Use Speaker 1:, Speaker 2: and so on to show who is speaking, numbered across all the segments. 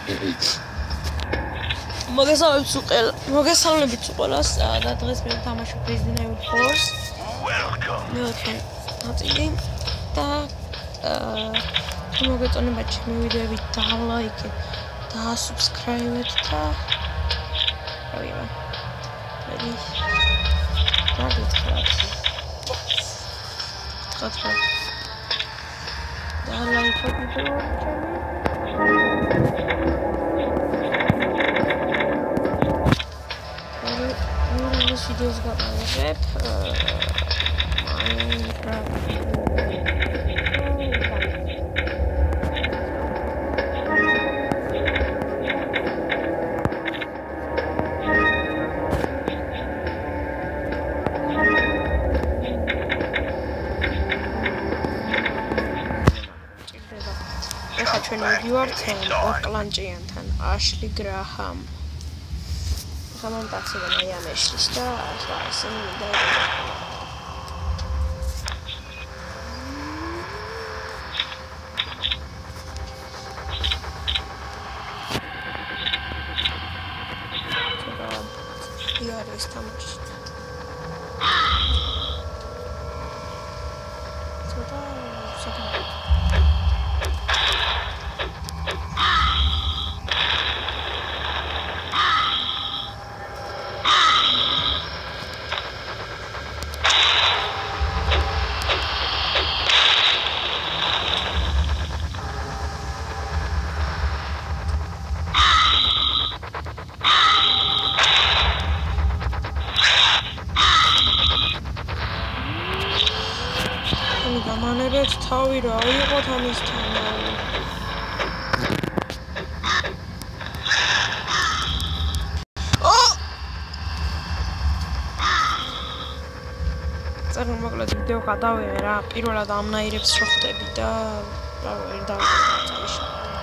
Speaker 1: მოგესალმებით ყველას და დღეს მე ვთამაშობ Resident Evil 4-ს. მეოთხე ნაწილი და თუ მოგეწონებათ ჩემი ვიდეოები დალაიქეთ და subscribe-ეთ და რავია. რედი. დაგეცხრათ. დალაიქეთ ვიდეოები ჩემი. Videos got my rep. Ashley Graham. Come on, that's the way I'm თავი რა იყო თამისთან წერენ მოკლედ ვიდეო გადავიღე რა პირველად ამნაირებს რო ხდები და რა ვერ დავიწყე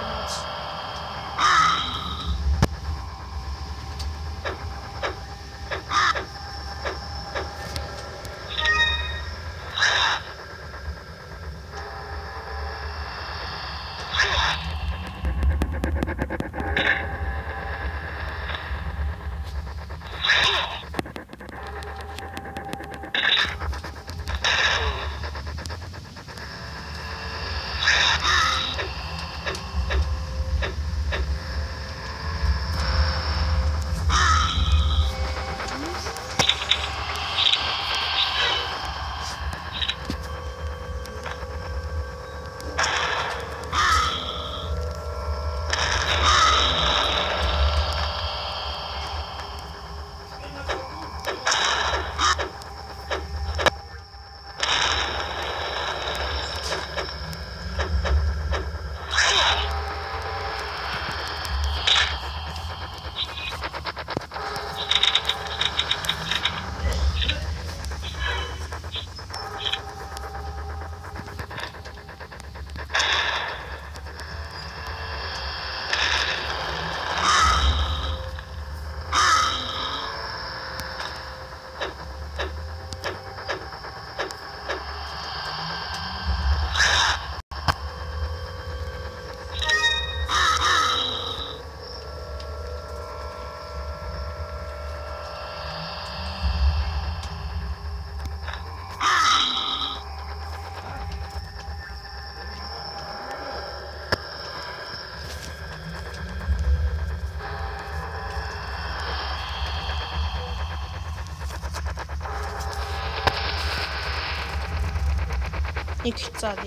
Speaker 1: იქცადი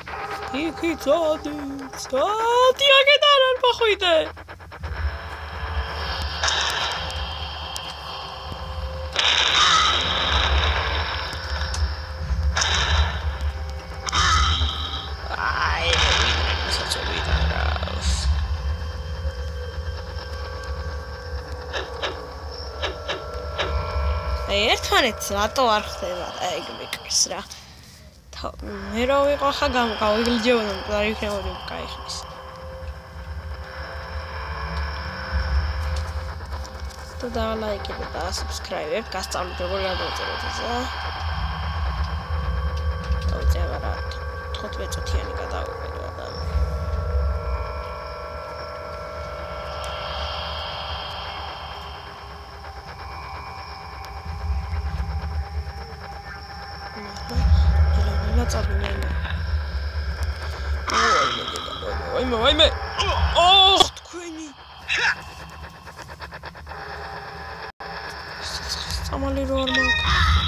Speaker 1: აგეტარ არ მოხვიდე ერთმანეთს რატო არ ხდება აი მეკრს რა მე რა ვიყო ხა გავიგლიჯებოდა და იქნებოდი кайხის და დალაიქეთ და subscribe-ებ გასწავლეთ როგორ გადავწეროთ ესა დავწერა რა 15 წუთიანი გადავწერა და მაწაბინე. ვაიმე. ოხ, თქვენი. სამალი რო არ მაქვს.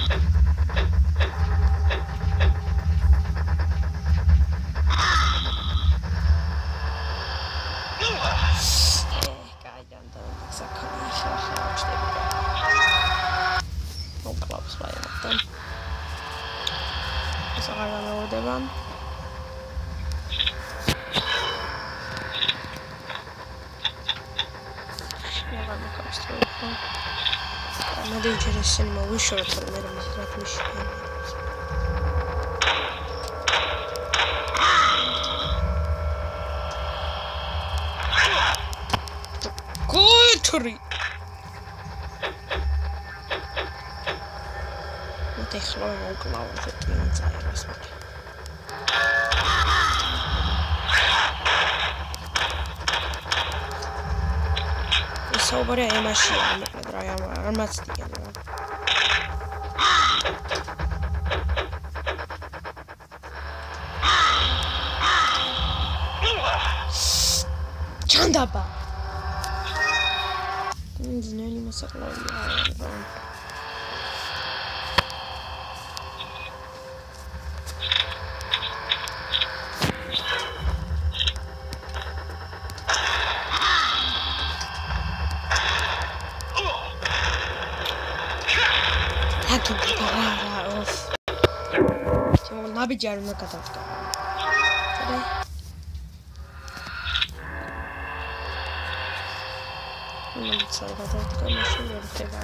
Speaker 1: Надо интересно, не могу еще раз наверное, отмещать. Который? Вот их ловил угловой, это не знаю, посмотри. საუბარია იმაშია, მოკლედ რა არ მაცდიან რა. ჩანდაბა. ძნელი მოსაკლავია რა. ნაბიჯი არ უნდა გადავდგა. ნაბიჯი არ გადავდგა, მაშინ ვერ ხდება.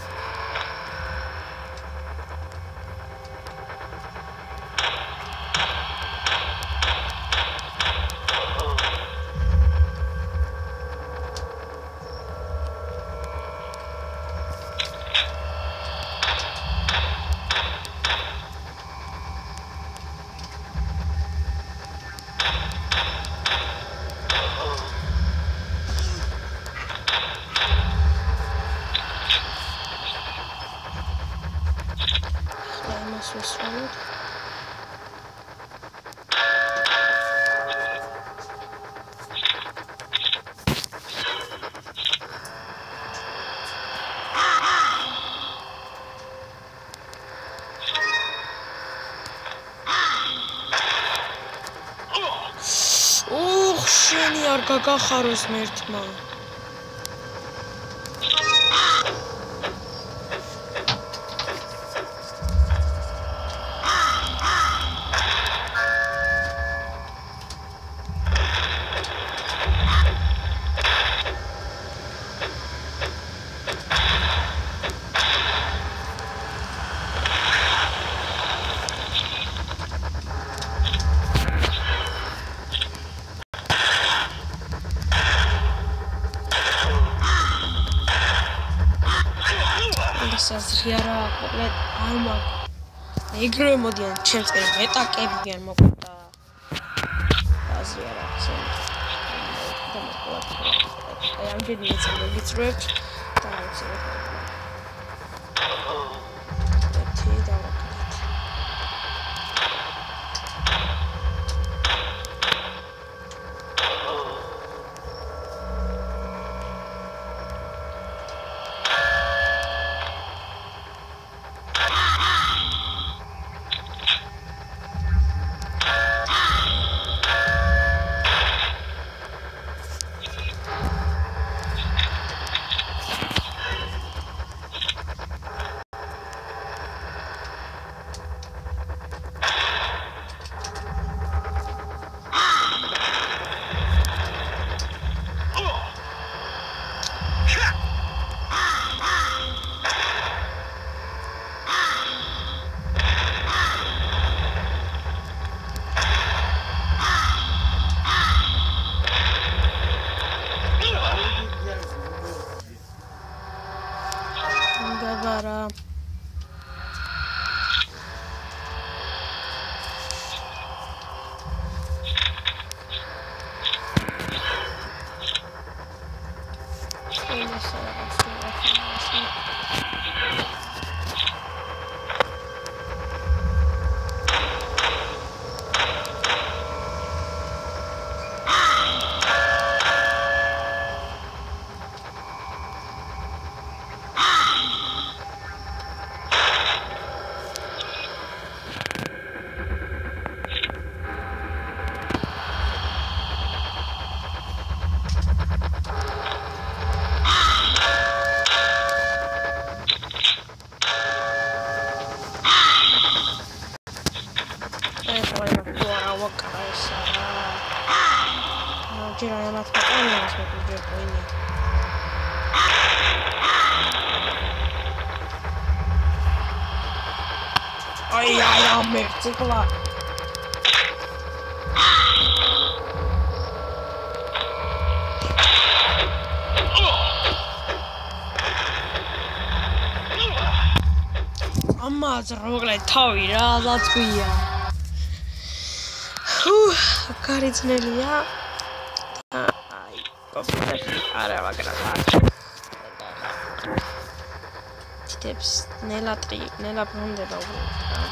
Speaker 1: შენი არ გაგახაროს მერთმა. საზრია რა, მოკლედ არ მაქვს. ეგრევე მოდიან ჩემსკენ მეტაკებიან მოკლედ და საზრია რა, და მოკლედ. აი ამდენი ეცა მოგიწრუებთ და აუცილებლად. ერთი და ვაკეთეთ. ყველას მოგიჯერა ვინი. აი ამერ ციკლა. ამაზე მოკლედ თავი რაზაც გვია. გარიძნელია. აი, კოპიები არა ვაგრაფა. თითებს ნელა ბრუნდება უბრალოდ.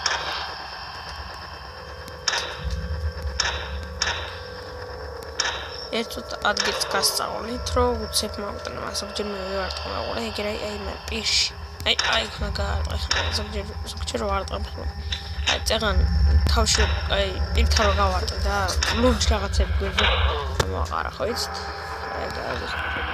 Speaker 1: ერთად ადგილს გასწავლით, რომ უცებ მოვუტანა, ზოგჯერ მე ვარ ტყმაყურე, ეგ აი მე პირში. აი ხმა გაარტყე, ზოგჯერ ვარ ტყმაყურე. აი წეგან თავში აი პირთან რო გავარტყე და ლურჯ რაღაცები გვერდზე მოაყარა, ხო იცით? აი გაიგე.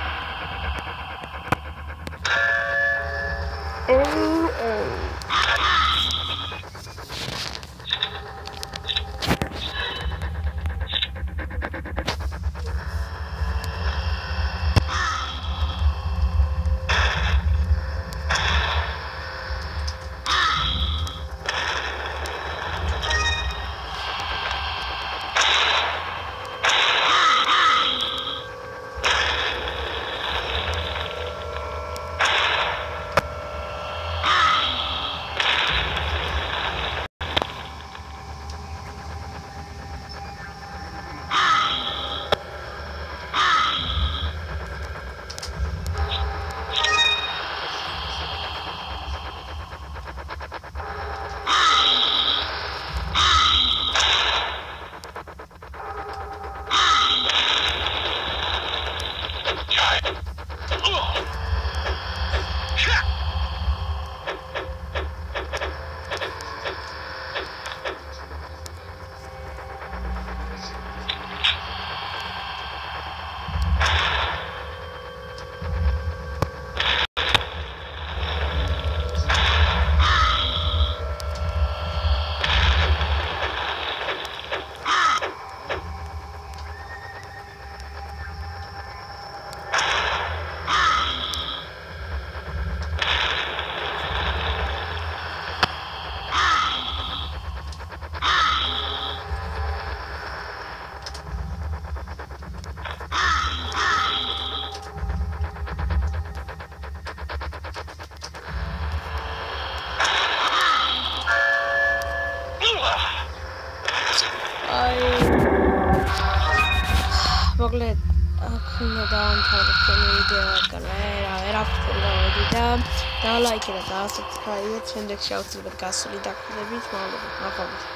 Speaker 1: მოკლედ აქ უნდა დაამთავროთ ჩემი ვიდეო რა და ლაიქი და subscribe-ით შემდეგში აუცილებლად გასული დაკვირდებით მადლობა.